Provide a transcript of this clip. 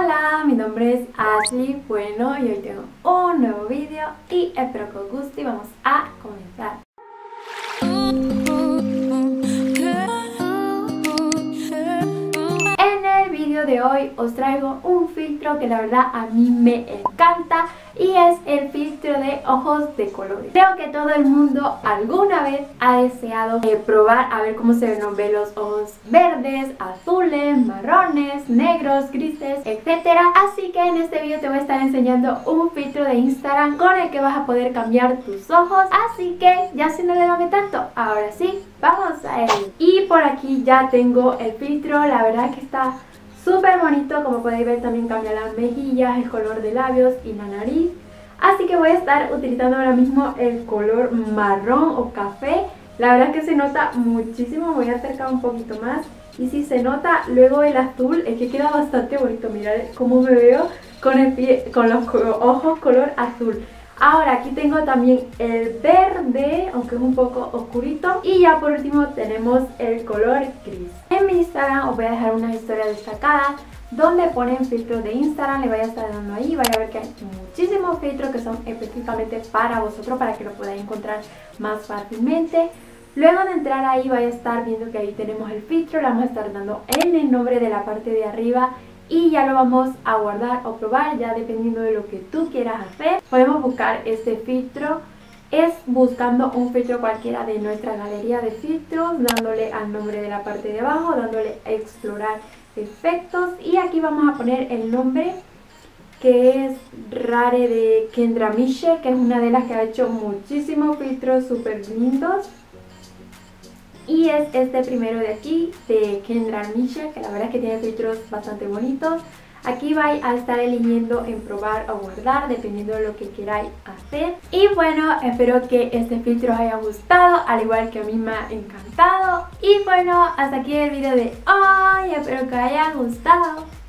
Hola, mi nombre es Ashley, bueno, y hoy tengo un nuevo vídeo y espero que os guste y vamos a comenzar. En el vídeo de hoy os traigo un filtro que la verdad a mí me encanta y es el filtro de ojos de colores. Creo que todo el mundo alguna vez ha deseado probar a ver cómo se nos ven los ojos verdes, azules, marrones, negros, grises, etcétera. Así que en este vídeo te voy a estar enseñando un filtro de Instagram con el que vas a poder cambiar tus ojos. Así que ya sin alargarme tanto, ahora sí, vamos a él. Y por aquí ya tengo el filtro, la verdad que está súper bonito, como podéis ver también cambia las mejillas, el color de labios y la nariz. Así que voy a estar utilizando ahora mismo el color marrón o café. La verdad es que se nota muchísimo, voy a acercar un poquito más. Y si se nota luego el azul, es que queda bastante bonito. Mirad cómo me veo con los ojos color azul. Ahora aquí tengo también el verde, aunque es un poco oscurito. Y ya por último tenemos el color gris. En mi Instagram os voy a dejar unas historias destacadas donde ponen filtros de Instagram, le voy a estar dando ahí. Vais a ver que hay muchísimos filtros que son específicamente para vosotros, para que lo podáis encontrar más fácilmente. Luego de entrar ahí vais a estar viendo que ahí tenemos el filtro, le vamos a estar dando en el nombre de la parte de arriba y ya lo vamos a guardar o probar, ya dependiendo de lo que tú quieras hacer. Podemos buscar este filtro, es buscando un filtro cualquiera de nuestra galería de filtros, dándole al nombre de la parte de abajo, dándole a explorar efectos y aquí vamos a poner el nombre que es Rare de Kendra Michelle, que es una de las que ha hecho muchísimos filtros súper lindos. Y es este primero de aquí, de Kendra Michelle, que la verdad es que tiene filtros bastante bonitos. Aquí vais a estar eligiendo en probar o guardar, dependiendo de lo que queráis hacer. Y bueno, espero que este filtro os haya gustado, al igual que a mí me ha encantado. Y bueno, hasta aquí el vídeo de hoy, espero que os haya gustado.